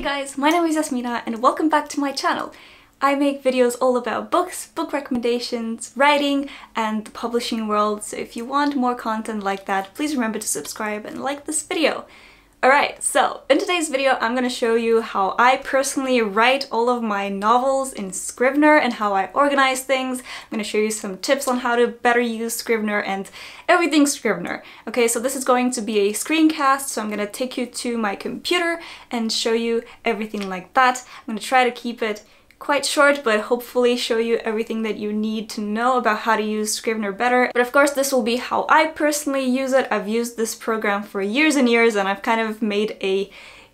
guys, my name is Yasmina and welcome back to my channel. I make videos all about books, book recommendations, writing, and the publishing world, so if you want more content like that, please remember to subscribe and like this video. Alright, so in today's video I'm going to show you how I personally write all of my novels in Scrivener and how I organize things. I'm going to show you some tips on how to better use Scrivener and everything Scrivener. Okay, so this is going to be a screencast, so I'm going to take you to my computer and show you everything like that. I'm going to try to keep it quite short, but hopefully show you everything that you need to know about how to use Scrivener better. But of course this will be how I personally use it. I've used this program for years and years and I've kind of made a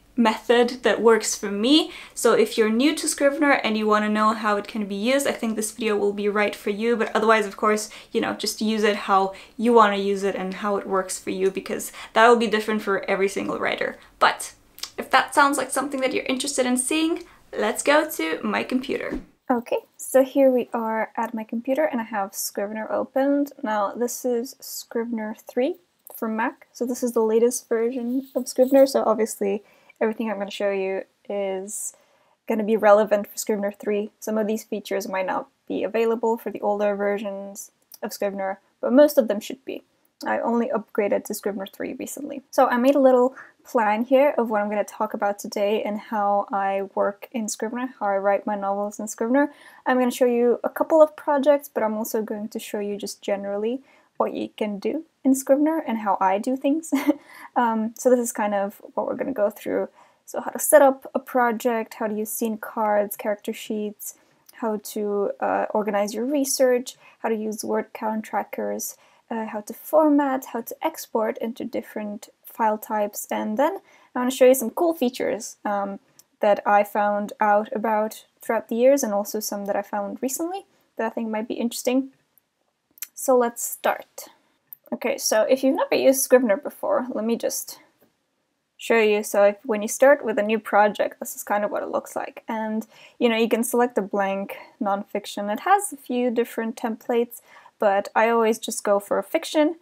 method that works for me. So if you're new to Scrivener and you want to know how it can be used, I think this video will be right for you. But otherwise, of course, you know, just use it how you want to use it and how it works for you, because that will be different for every single writer. But if that sounds like something that you're interested in seeing, let's go to my computer. Okay, so here we are at my computer and I have Scrivener opened. Now this is Scrivener 3 for Mac, so this is the latest version of Scrivener, so obviously everything I'm going to show you is going to be relevant for Scrivener 3. Some of these features might not be available for the older versions of Scrivener, but most of them should be. I only upgraded to Scrivener 3 recently. So I made a little plan here of what I'm going to talk about today and how I work in Scrivener, how I write my novels in Scrivener. I'm going to show you a couple of projects, but I'm also going to show you just generally what you can do in Scrivener and how I do things. So this is kind of what we're going to go through. So how to set up a project, how to use scene cards, character sheets, how to organize your research, how to use word count trackers, how to format, how to export into different file types, and then I want to show you some cool features that I found out about throughout the years, and also some that I found recently that I think might be interesting. So let's start. Okay, so if you've never used Scrivener before, let me just show you. So when you start with a new project, this is kind of what it looks like, and you know, you can select a blank nonfiction. It has a few different templates, but I always just go for a fiction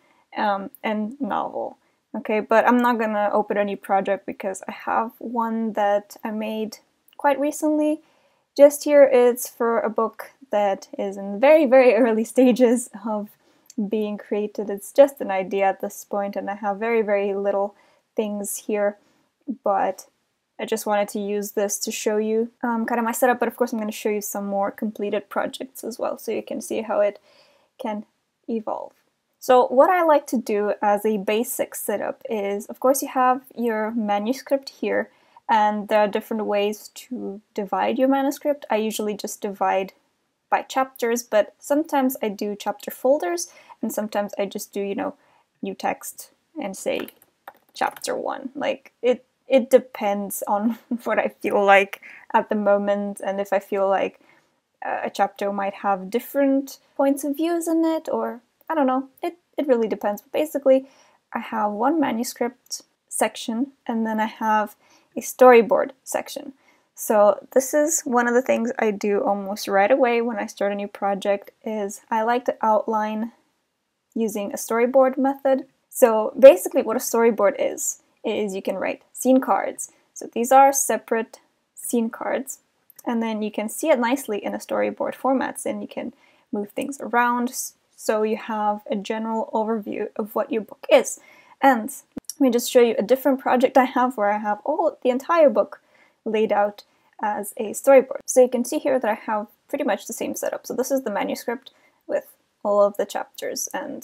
and novel. Okay, but I'm not gonna open a new project because I have one that I made quite recently. Just here it's for a book that is in very, very early stages of being created. It's just an idea at this point and I have very, very little things here, but I just wanted to use this to show you kind of my setup, but of course I'm going to show you some more completed projects as well, so you can see how it can evolve. So what I like to do as a basic setup is, of course, you have your manuscript here, and there are different ways to divide your manuscript. I usually just divide by chapters, but sometimes I do chapter folders, and sometimes I just do, you know, new text and say chapter 1. Like, it depends on what I feel like at the moment, and if I feel like a chapter might have different points of views in it, or I don't know, it really depends. But basically I have one manuscript section and then I have a storyboard section. So this is one of the things I do almost right away when I start a new project, is I like to outline using a storyboard method. So basically what a storyboard is you can write scene cards. So these are separate scene cards, and then you can see it nicely in a storyboard formats, and you can move things around so you have a general overview of what your book is. And let me just show you a different project I have where I have the entire book laid out as a storyboard. So you can see here that I have pretty much the same setup. So this is the manuscript with all of the chapters, and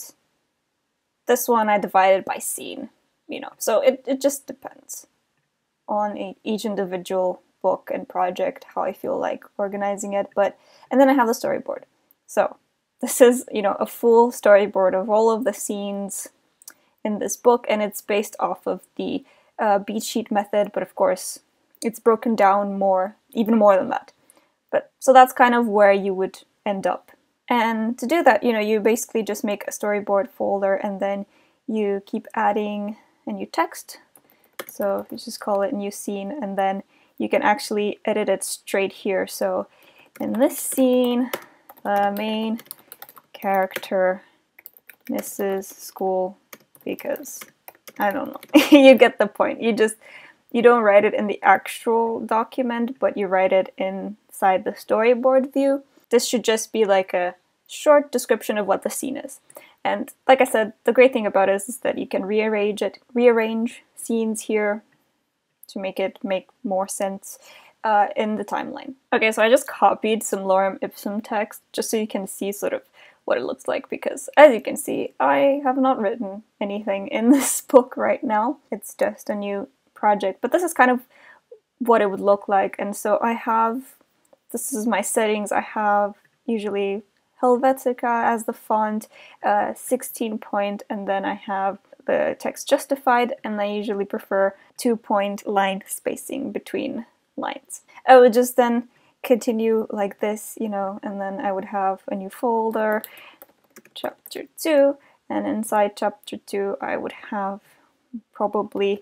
this one I divided by scene, you know, so it just depends on each individual book and project how I feel like organizing it. And then I have the storyboard. So this is, you know, a full storyboard of all of the scenes in this book, and it's based off of the beat sheet method, but of course it's broken down even more than that. But so that's kind of where you would end up. And to do that, you know, you basically just make a storyboard folder and then you keep adding a new text. So you just call it new scene, and then you can actually edit it straight here. So in this scene, the main character misses school because, I don't know, you get the point. You just you don't write it in the actual document, but you write it inside the storyboard view. This should just be like a short description of what the scene is. And like I said, the great thing about it is that you can rearrange scenes here to make it make more sense in the timeline. Okay, so I just copied some lorem ipsum text just so you can see sort of what it looks like, because as you can see, I have not written anything in this book right now. It's just a new project, but this is kind of what it would look like. And so I have, this is my settings. I have usually Helvetica as the font, 16 point, and then I have the text justified, and I usually prefer 2-point line spacing between lines. I would just then continue like this, you know, and then I would have a new folder, chapter 2, and inside chapter 2 I would have probably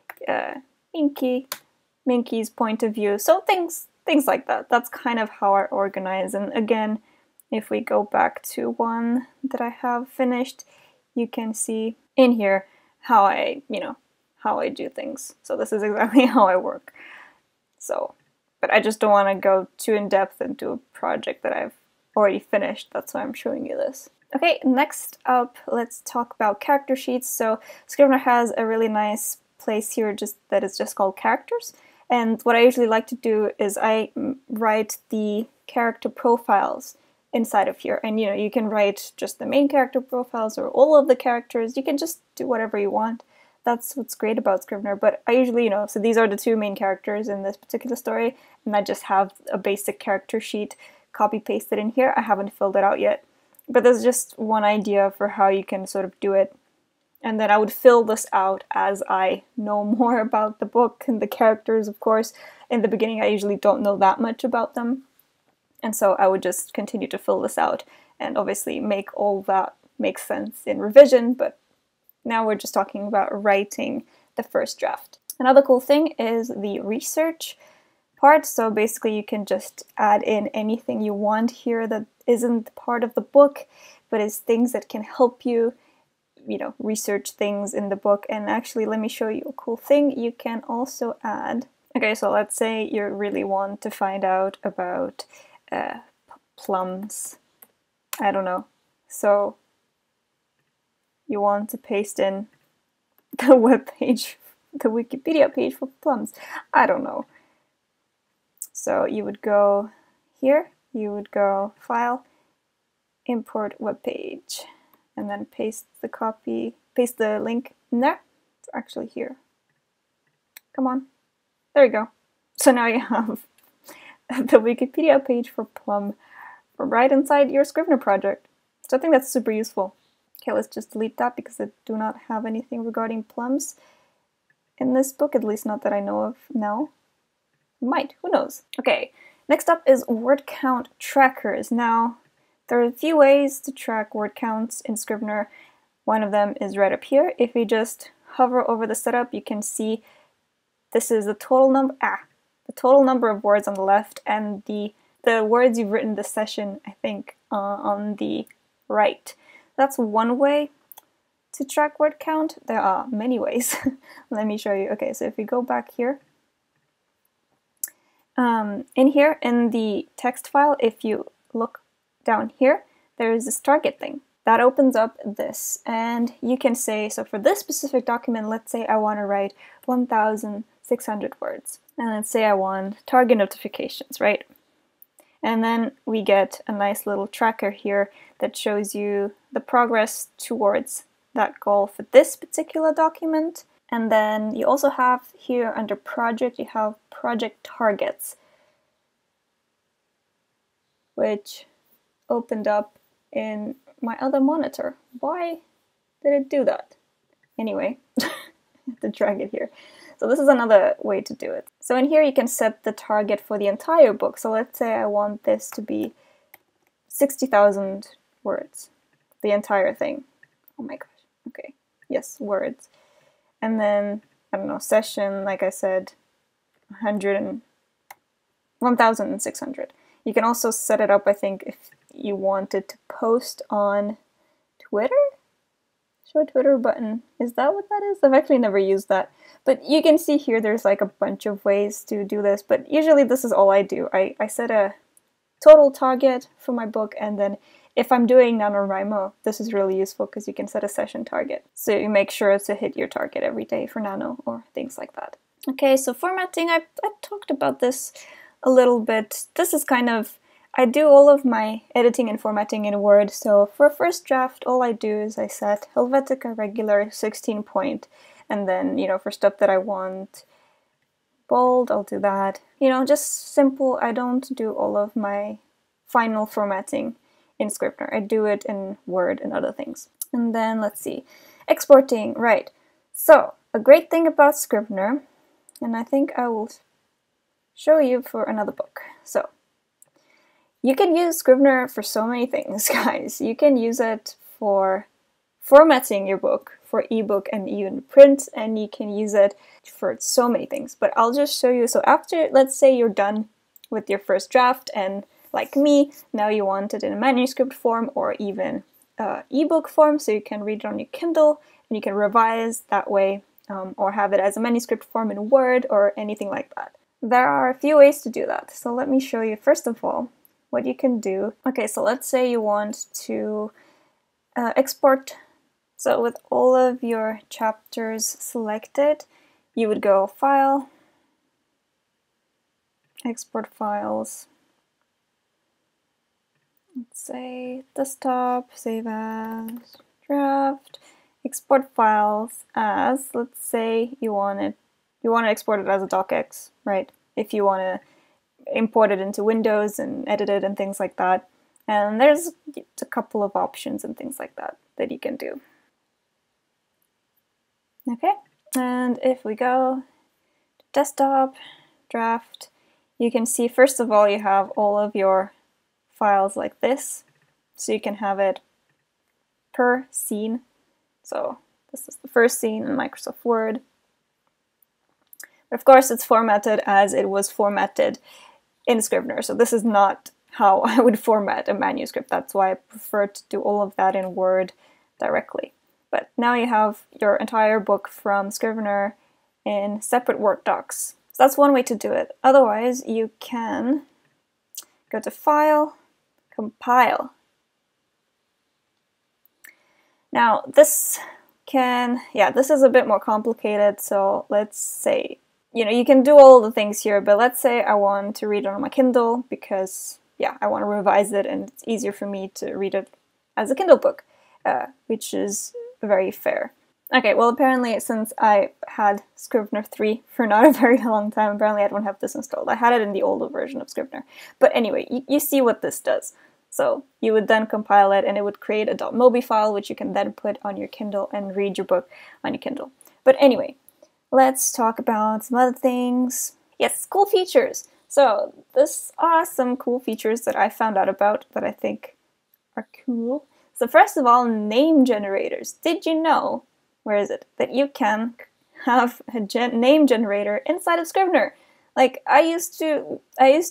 Minky's point of view, so things like that. That's kind of how I organize. And again, if we go back to one that I have finished, you can see in here how I do things. So this is exactly how I work. So, but I just don't want to go too in depth into a project that I've already finished. That's why I'm showing you this. Okay, next up, let's talk about character sheets. So Scrivener has a really nice place here that is just called characters. And what I usually like to do is I write the character profiles inside of here. And you can write just the main character profiles or all of the characters. You can just do whatever you want. That's what's great about Scrivener. But I usually, so these are the 2 main characters in this particular story, and I just have a basic character sheet copy-pasted in here. I haven't filled it out yet. But there's just one idea for how you can sort of do it. And then I would fill this out as I know more about the book and the characters, of course. In the beginning, I usually don't know that much about them. And so I would just continue to fill this out and obviously make all that make sense in revision, but now we're just talking about writing the first draft. Another cool thing is the research part. So basically you can just add in anything you want here that isn't part of the book, but is things that can help you, research things in the book. And actually, let me show you a cool thing. You can also add, okay, so let's say you really want to find out about plums. I don't know. So you want to paste in the web page, the Wikipedia page for plums. I don't know. So you would go here, you would go File, Import Web Page, and then paste the link in there. It's actually here. Come on. There you go. So now you have the Wikipedia page for plum right inside your Scrivener project. So I think that's super useful. Okay, let's just delete that because I do not have anything regarding plums in this book, at least not that I know of now. Might, who knows? Okay, next up is word count trackers. Now, there are a few ways to track word counts in Scrivener. One of them is right up here. If you just hover over the setup, you can see this is the total number of words on the left, and the words you've written this session, I think, on the right. That's one way to track word count. There are many ways. Let me show you. Okay, so if we go back here, in here in the text file, if you look down here, there is this target thing. That opens up this, and you can say, so for this specific document, let's say I want to write 1,600 words. And let's say I want target notifications, right? And then we get a nice little tracker here that shows you the progress towards that goal for this particular document. And then you also have here under project, you have project targets, which opened up in my other monitor. Why did it do that? Anyway, I have to drag it here. So this is another way to do it. So in here you can set the target for the entire book. So let's say I want this to be 60,000 words, the entire thing. Oh my gosh, okay, yes, words. And then, I don't know, session, like I said, 1,600. You can also set it up, I think, if you wanted to post on Twitter? Show Twitter button. Is that what that is? I've actually never used that. But you can see here there's like a bunch of ways to do this, but usually this is all I do. I set a total target for my book, and then if I'm doing NaNoWriMo, this is really useful because you can set a session target. So you make sure to hit your target every day for Nano or things like that. Okay, so formatting, I talked about this a little bit. This is kind of, I do all of my editing and formatting in Word. So for first draft, all I do is I set Helvetica regular 16 point. And then, you know, for stuff that I want bold, I'll do that. You know, just simple. I don't do all of my final formatting in Scrivener. I do it in Word and other things. And then let's see, exporting, right. So a great thing about Scrivener, and I think I will show you for another book. So you can use Scrivener for so many things, guys. You can use it for formatting your book, for ebook and even print, and you can use it for so many things. But I'll just show you. So after, let's say you're done with your first draft, and like me, now you want it in a manuscript form or even ebook form, so you can read it on your Kindle and you can revise that way, or have it as a manuscript form in Word or anything like that. There are a few ways to do that. So let me show you first of all what you can do. Okay, so let's say you want to export. So with all of your chapters selected, you would go File, Export Files, let's say Desktop, Save As, Draft, Export Files as, let's say you want to export it as a docx, right? If you want to import it into Windows and edit it and things like that. And there's a couple of options and things like that that you can do. Okay, and if we go to Desktop, Draft, you can see first of all you have all of your files like this. So you can have it per scene. So this is the first scene in Microsoft Word. But of course it's formatted as it was formatted in Scrivener. So this is not how I would format a manuscript. That's why I prefer to do all of that in Word directly. But now you have your entire book from Scrivener in separate Word docs. So that's one way to do it. Otherwise, you can go to File, Compile. Now this is a bit more complicated. So let's say, you know, you can do all the things here, but let's say I want to read it on my Kindle because, yeah, I want to revise it and it's easier for me to read it as a Kindle book, which is very fair. Okay, well apparently since I had Scrivener 3 for not a very long time, apparently I don't have this installed. I had it in the older version of Scrivener. But anyway, you see what this does. So you would then compile it and it would create a .mobi file which you can then put on your Kindle and read your book on your Kindle. But anyway, let's talk about some other things. Yes, cool features. So this are some cool features that I found out about that I think are cool. So first of all, name generators. Did you know, where is it, that you can have a name generator inside of Scrivener? Like I used to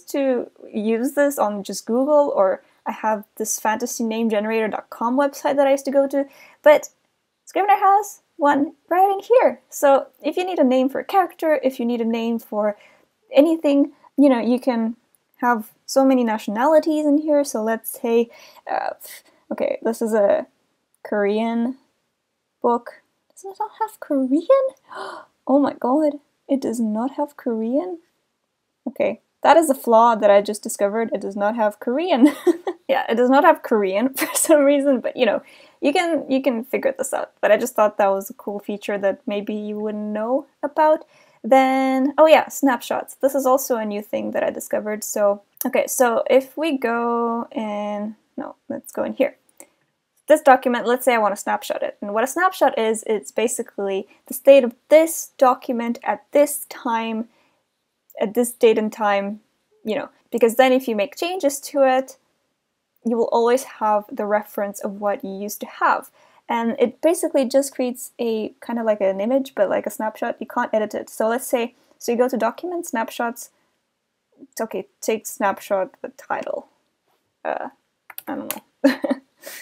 use this on just Google, or I have this fantasynamegenerator.com website that I used to go to, but Scrivener has one right in here. So if you need a name for a character, if you need a name for anything, you know, you can have so many nationalities in here. So let's say, okay, this is a Korean book. Does it not have Korean? Oh my god, it does not have Korean? Okay, that is a flaw that I just discovered. It does not have Korean. Yeah, it does not have Korean for some reason, but you know, you can figure this out. But I just thought that was a cool feature that maybe you wouldn't know about. Then, oh yeah, snapshots. This is also a new thing that I discovered. So, okay, so if we go in, no, let's go in here. This document, let's say I want to snapshot it. And what a snapshot is, it's basically the state of this document at this time, at this date and time, you know, because then if you make changes to it, you will always have the reference of what you used to have. And it basically just creates a kind of like an image, but like a snapshot. You can't edit it. So let's say, so you go to Document, Snapshots. It's okay, take snapshot the title. I don't know.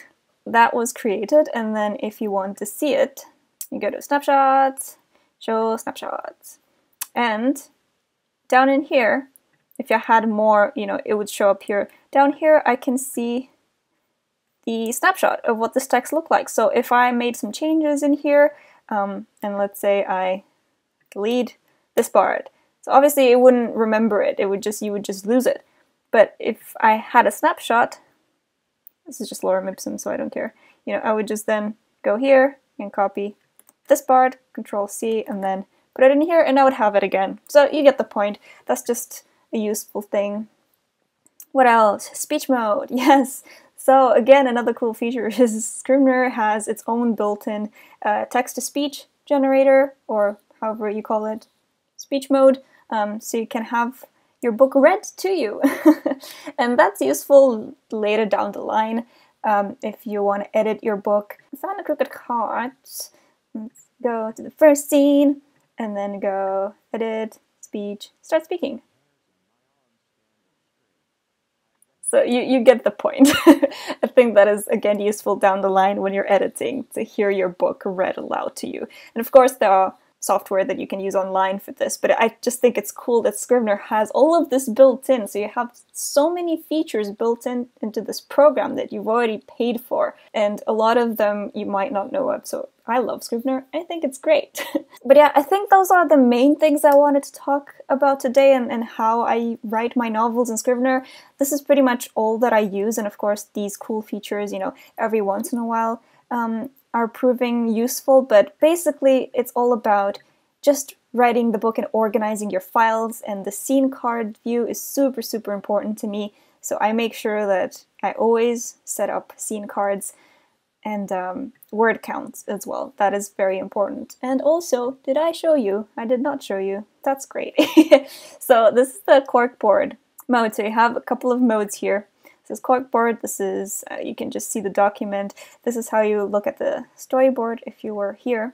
that was created, and then if you want to see it, you go to snapshots, show snapshots, and down in here, if I had more, you know, it would show up here. Down here I can see the snapshot of what this text looked like. So if I made some changes in here, and let's say I delete this part, so obviously it wouldn't remember it, you would just lose it. But if I had a snapshot, this is just lorem ipsum, so I don't care, you know, I would just then go here and copy this part, Control C, and then put it in here, and I would have it again. So you get the point. That's just a useful thing. What else? Speech mode, yes. So again, another cool feature is Scrivener has its own built-in text-to-speech generator, or however you call it, speech mode, so you can have your book read to you. And that's useful later down the line if you want to edit your book. I found a crooked card. Let's go to the first scene, and then go edit, speech, start speaking. So you get the point. I think that is, again, useful down the line when you're editing, to hear your book read aloud to you. And of course there are software that you can use online for this, but I just think it's cool that Scrivener has all of this built in, so you have so many features built into this program that you've already paid for, and a lot of them you might not know of, so I love Scrivener. I think it's great. But yeah, I think those are the main things I wanted to talk about today, and how I write my novels in Scrivener. This is pretty much all that I use, and of course these cool features, you know, every once in a while are proving useful, but basically it's all about just writing the book and organizing your files, and the scene card view is super, super important to me, so I make sure that I always set up scene cards, and word counts as well. That is very important. And also, did I show you? I did not show you. That's great. So this is the corkboard mode, so you have a couple of modes here. This is corkboard, this is, you can just see the document. This is how you look at the storyboard if you were here.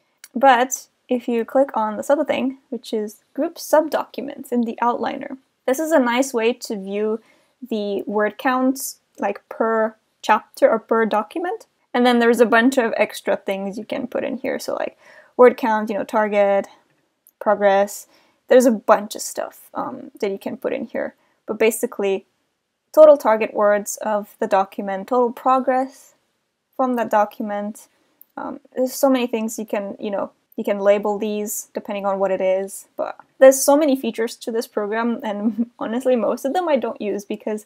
But if you click on this other thing, which is group subdocuments in the outliner, this is a nice way to view the word counts, like per chapter or per document. And then there's a bunch of extra things you can put in here. So like word count, you know, target, progress. There's a bunch of stuff that you can put in here. But basically, total target words of the document, total progress from that document. There's so many things you can, you know, you can label these depending on what it is. But there's so many features to this program, and honestly, most of them I don't use because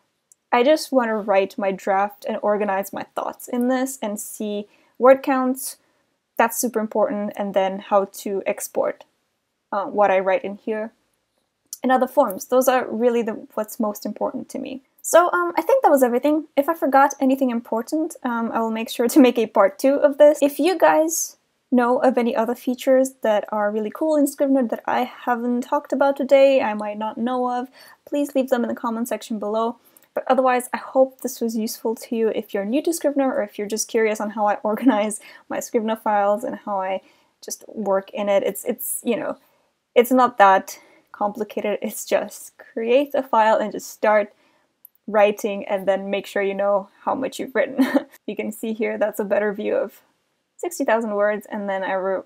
I just want to write my draft and organize my thoughts in this and see word counts. That's super important, and then how to export what I write in here in other forms. Those are really what's most important to me. So I think that was everything. If I forgot anything important, I will make sure to make a part 2 of this. If you guys know of any other features that are really cool in Scrivener that I haven't talked about today, I might not know of, please leave them in the comment section below. But otherwise, I hope this was useful to you if you're new to Scrivener, or if you're just curious on how I organize my Scrivener files and how I just work in it. It's you know, it's not that complicated. It's just create a file and just start writing, and then make sure you know how much you've written. You can see here that's a better view of 60,000 words, and then I wrote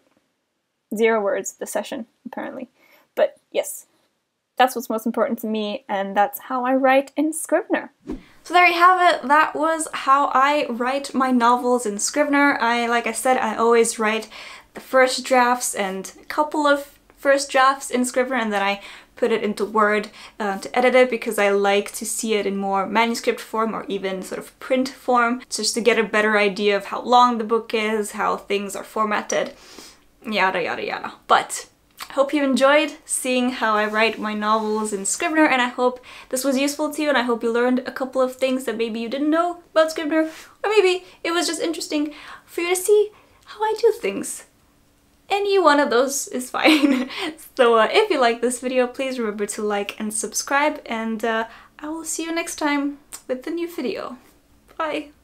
0 words this session, apparently. But yes, that's what's most important to me, and that's how I write in Scrivener. So there you have it. That was how I write my novels in Scrivener. Like I said, I always write the first drafts and a couple of first drafts in Scrivener, and then I put it into Word to edit it, because I like to see it in more manuscript form or even sort of print form, just to get a better idea of how long the book is, how things are formatted, yada yada yada. But I hope you enjoyed seeing how I write my novels in Scrivener, and I hope this was useful to you, and I hope you learned a couple of things that maybe you didn't know about Scrivener, or maybe it was just interesting for you to see how I do things. Any one of those is fine. So if you like this video, please remember to like and subscribe, and I will see you next time with the new video. Bye!